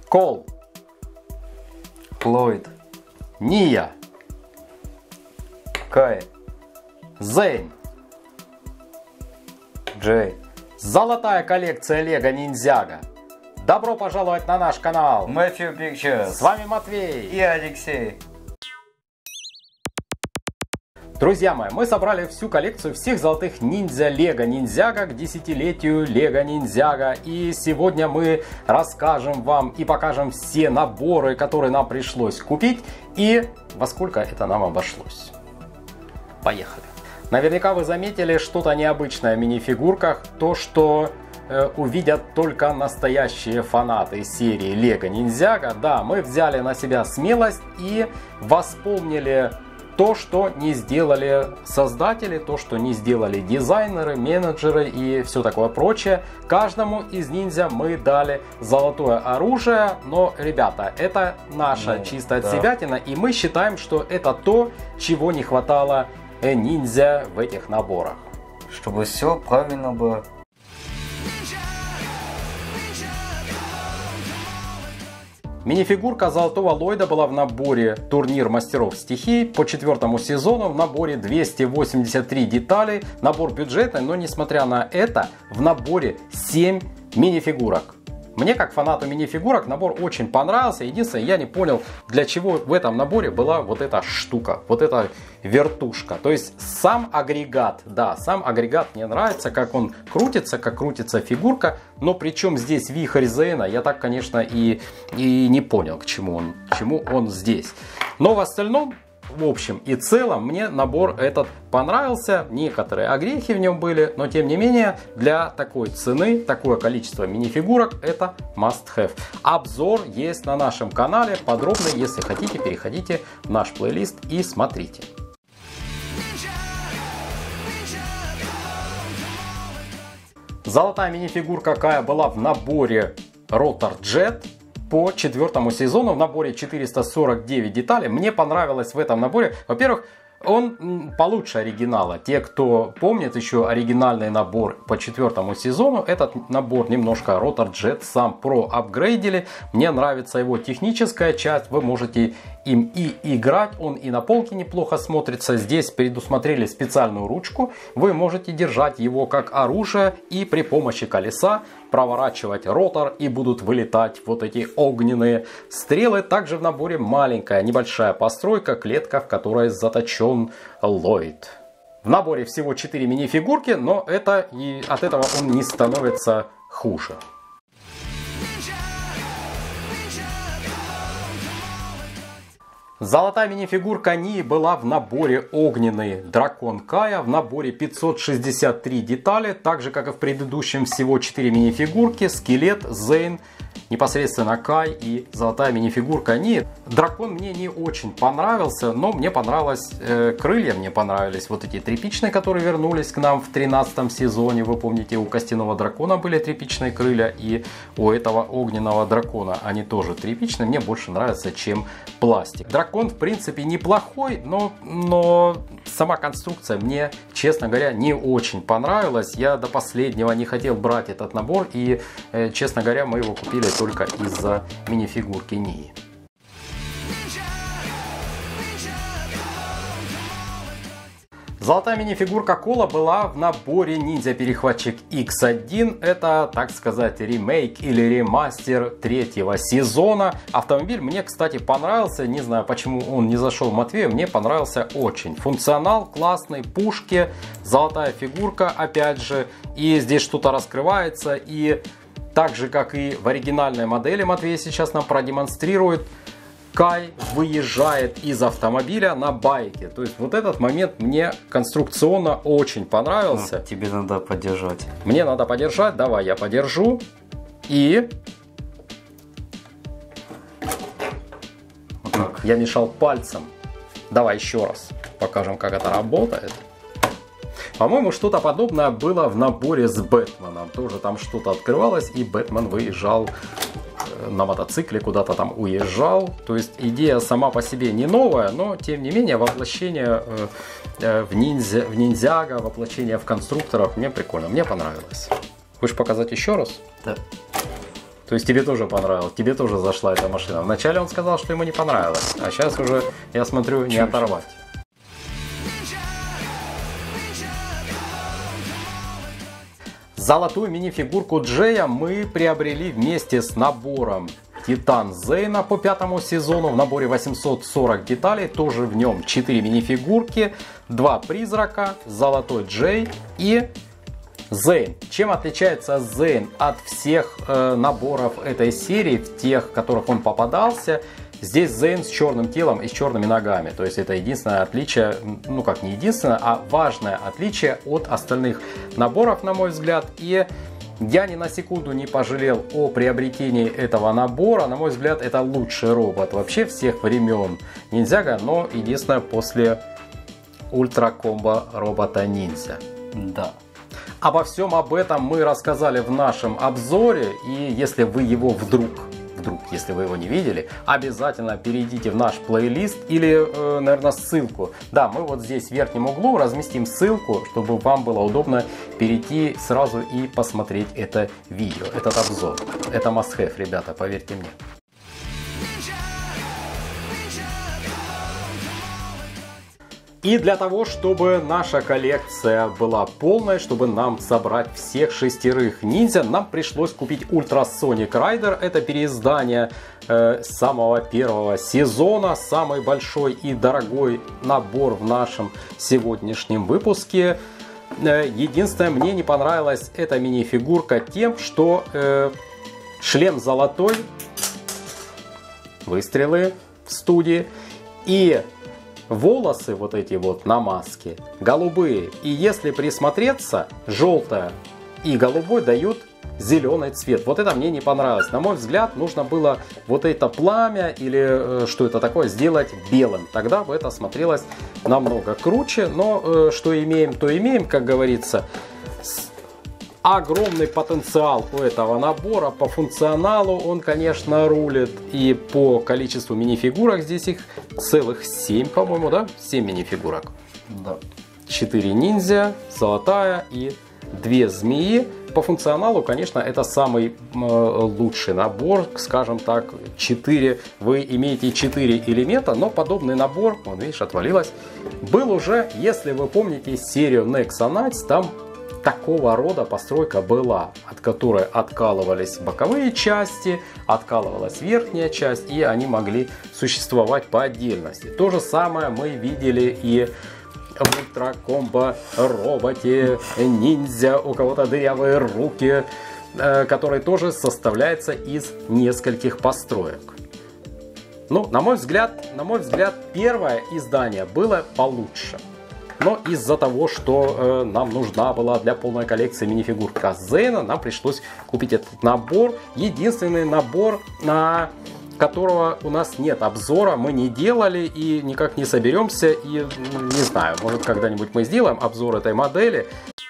Кол, Ллойд, Ния, Кай, Зейн. Джей, Золотая коллекция Лего Ниндзяго. Добро пожаловать на наш канал. Мэтью Пикчерс. С вами Матвей И Алексей. Друзья мои, мы собрали всю коллекцию всех золотых ниндзя Лего Ниндзяго к десятилетию Лего Ниндзяго. И сегодня мы расскажем вам и покажем все наборы, которые нам пришлось купить и во сколько это нам обошлось. Поехали. Наверняка вы заметили что-то необычное в минифигурках, то что увидят только настоящие фанаты серии Лего Ниндзяго. Да, мы взяли на себя смелость и восполнили то, что не сделали создатели, то, что не сделали дизайнеры, менеджеры и все такое прочее. Каждому из ниндзя мы дали золотое оружие, но, ребята, это наша чистая отсебятина, и мы считаем, что это то, чего не хватало ниндзя в этих наборах. Чтобы все правильно было. Минифигурка Золотого Ллойда была в наборе Турнир Мастеров Стихий по 4-му сезону, в наборе 283 детали, набор бюджетный, но несмотря на это, в наборе 7 минифигурок. Мне, как фанату минифигурок, набор очень понравился. Единственное, я не понял, для чего в этом наборе была вот эта штука, вот эта вертушка. То есть сам агрегат, да, сам агрегат мне нравится, как он крутится, как крутится фигурка. Но причем здесь вихрь Зейна, я так, конечно, и не понял, к чему он здесь. Но в остальном, в общем и целом, мне набор этот понравился. Некоторые огрехи в нем были, но тем не менее, для такой цены, такое количество минифигурок, это must have. Обзор есть на нашем канале, подробный, если хотите, переходите в наш плейлист и смотрите. Золотая минифигурка Кая была в наборе Rotor Jet. По 4-му сезону в наборе 449 деталей. Мне понравилось в этом наборе. Во-первых, он получше оригинала. Те, кто помнит еще оригинальный набор по 4-му сезону, этот набор немножко Rotor Jet сам проапгрейдили. Мне нравится его техническая часть. Вы можете им и играть. Он и на полке неплохо смотрится. Здесь предусмотрели специальную ручку. Вы можете держать его как оружие и при помощи колеса проворачивать ротор, и будут вылетать вот эти огненные стрелы. Также в наборе маленькая небольшая постройка, клетка, в которой заточен Ллойд. В наборе всего 4 минифигурки, но от этого он не становится хуже. Золотая минифигурка Нии была в наборе Огненный Дракон Кая, в наборе 563 детали, так же как и в предыдущем всего 4 минифигурки, Скелет, Зейн, непосредственно Кай и золотая минифигурка Нии. Дракон мне не очень понравился, но мне понравилось крылья, мне понравились вот эти тряпичные, которые вернулись к нам в 13-м сезоне. Вы помните, у костяного дракона были тряпичные крылья, и у этого огненного дракона они тоже тряпичные. Мне больше нравится, чем пластик. Дракон в принципе неплохой, но сама конструкция мне, честно говоря, не очень понравилась. Я до последнего не хотел брать этот набор, и, честно говоря, мы его купили только из-за минифигурки Нии. Золотая минифигурка Кола была в наборе Ниндзя-перехватчик X1. Это, так сказать, ремейк или ремастер 3-го сезона. Автомобиль мне, кстати, понравился. Не знаю, почему он не зашел Матвею. Мне понравился очень. Функционал классный, пушки, золотая фигурка, опять же. И здесь что-то раскрывается. И так же, как и в оригинальной модели, Матвей сейчас нам продемонстрирует, Кай выезжает из автомобиля на байке. То есть вот этот момент мне конструкционно очень понравился. Тебе надо подержать. Мне надо подержать. Давай я подержу. И... Вот так. Я мешал пальцем. Давай еще раз покажем, как это работает. По-моему, что-то подобное было в наборе с Бэтменом. Тоже там что-то открывалось, и Бэтмен выезжал на мотоцикле, куда-то там уезжал. То есть идея сама по себе не новая, но тем не менее воплощение в ниндзяго, воплощение в конструкторах мне прикольно, мне понравилось. Хочешь показать еще раз? Да. То есть тебе тоже понравилось, тебе тоже зашла эта машина. Вначале он сказал, что ему не понравилось, а сейчас уже, я смотрю, не оторвать. Золотую мини-фигурку Джея мы приобрели вместе с набором Титан Зейна по 5-му сезону. В наборе 840 деталей, тоже в нем 4 мини-фигурки, 2 призрака, Золотой Джей и Зейн. Чем отличается Зейн от всех наборов этой серии, в тех, в которых он попадался? Здесь Зейн с черным телом и с черными ногами. То есть это единственное отличие, ну как не единственное, а важное отличие от остальных наборов, на мой взгляд. И я ни на секунду не пожалел о приобретении этого набора. На мой взгляд, это лучший робот вообще всех времен ниндзяго, но единственное после ультра комбо робота ниндзя. Да. Обо всем об этом мы рассказали в нашем обзоре. И если вы его вдруг, если вы его не видели, обязательно перейдите в наш плейлист или, наверное, ссылку. Да, мы вот здесь в верхнем углу разместим ссылку, чтобы вам было удобно перейти сразу и посмотреть это видео, этот обзор. Это must-have, ребята, поверьте мне. И для того, чтобы наша коллекция была полной, чтобы нам собрать всех 6 ниндзя, нам пришлось купить Ultra Sonic Rider. Это переиздание самого первого сезона, самый большой и дорогой набор в нашем сегодняшнем выпуске. Единственное, мне не понравилась эта мини-фигурка тем, что шлем золотой, выстрелы в студии и волосы вот эти вот на маске голубые. И если присмотреться, желтое и голубой дают зеленый цвет. Вот это мне не понравилось. На мой взгляд, нужно было вот это пламя или что это такое сделать белым. Тогда бы это смотрелось намного круче. Но что имеем, то имеем, как говорится. Огромный потенциал у этого набора. По функционалу он, конечно, рулит. И по количеству мини-фигурок, здесь их целых 7, по-моему, да? 7 мини-фигурок. Да. 4 ниндзя, золотая и 2 змеи. По функционалу, конечно, это самый лучший набор. Скажем так, 4. Вы имеете 4 элемента, но подобный набор, вон, видишь, отвалилось, был уже, если вы помните серию Nexo Knights, там такого рода постройка была, от которой откалывались боковые части, откалывалась верхняя часть, и они могли существовать по отдельности. То же самое мы видели и в ультра комбо роботе ниндзя, у кого-то дырявые руки, который тоже составляется из нескольких построек. Ну, на мой взгляд, первое издание было получше. Но из-за того, что нам нужна была для полной коллекции мини-фигурка Зейна, нам пришлось купить этот набор. Единственный набор, на которого у нас нет обзора, мы не делали и никак не соберемся. И не знаю, может когда-нибудь мы сделаем обзор этой модели.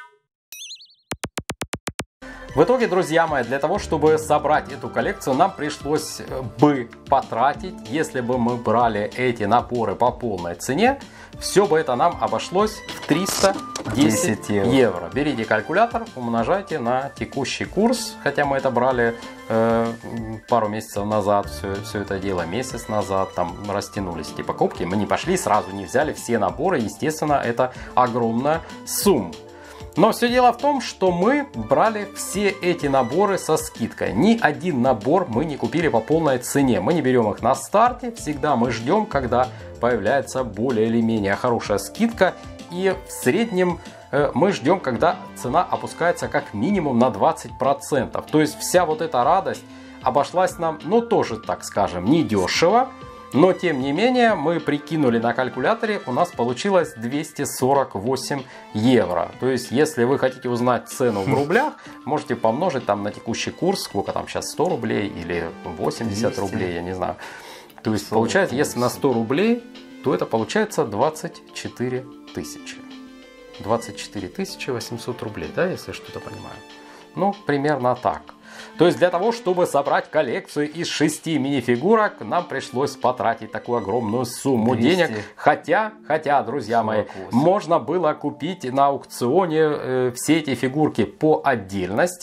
В итоге, друзья мои, для того, чтобы собрать эту коллекцию, нам пришлось бы потратить, если бы мы брали эти наборы по полной цене, все бы это нам обошлось в 310 евро. Берите калькулятор, умножайте на текущий курс, хотя мы это брали пару месяцев назад, все это дело месяц назад, там растянулись эти покупки, мы не пошли сразу, не взяли все наборы, естественно, это огромная сумма. Но все дело в том, что мы брали все эти наборы со скидкой. Ни один набор мы не купили по полной цене. Мы не берем их на старте. Всегда мы ждем, когда появляется более или менее хорошая скидка. И в среднем мы ждем, когда цена опускается как минимум на 20%. То есть вся вот эта радость обошлась нам, ну тоже, так скажем, недешево. Но тем не менее мы прикинули на калькуляторе, у нас получилось 248 евро. То есть если вы хотите узнать цену в рублях, можете помножить там на текущий курс, сколько там сейчас, 100 рублей или 80 200. Рублей, я не знаю. То есть получается, если на 100 рублей, то это получается 24 тысячи. 24 800 рублей, да, если что-то понимаю. Ну, примерно так. То есть для того, чтобы собрать коллекцию из 6 мини-фигурок, нам пришлось потратить такую огромную сумму денег. Хотя, друзья мои, можно было купить на аукционе все эти фигурки по отдельности.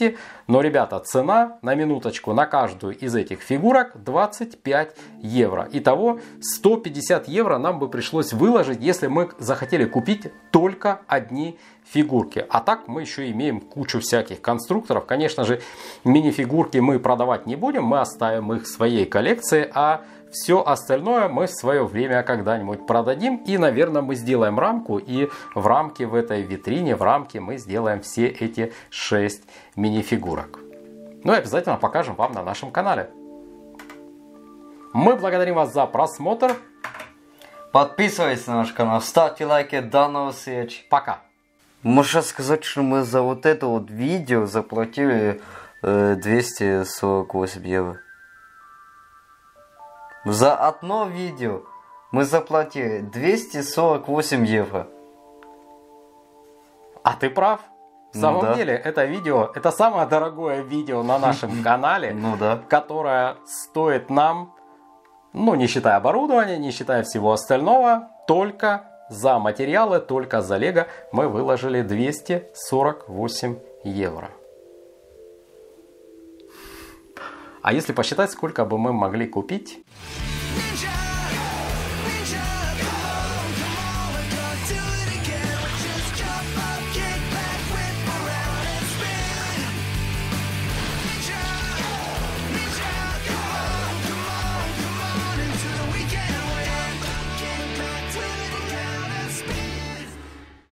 Но, ребята, цена на минуточку на каждую из этих фигурок 25 евро. Итого 150 евро нам бы пришлось выложить, если мы захотели купить только одни фигурки. А так мы еще имеем кучу всяких конструкторов. Конечно же, мини-фигурки мы продавать не будем, мы оставим их в своей коллекции, а все остальное мы в свое время когда-нибудь продадим. И, наверное, мы сделаем рамку, и в рамке в этой витрине, в рамке мы сделаем все эти 6 мини-фигурок. Ну и обязательно покажем вам на нашем канале. Мы благодарим вас за просмотр. Подписывайтесь на наш канал, ставьте лайки, до новых встреч. Пока. Можно сказать, что мы за вот это вот видео заплатили 248 евро. За одно видео мы заплатили 248 евро. А ты прав. В самом да. деле, это видео, это самое дорогое видео на нашем канале, Ну да. которое стоит нам, ну не считая оборудования, не считая всего остального, только за материалы, только за лего мы выложили 248 евро. А если посчитать, сколько бы мы могли купить...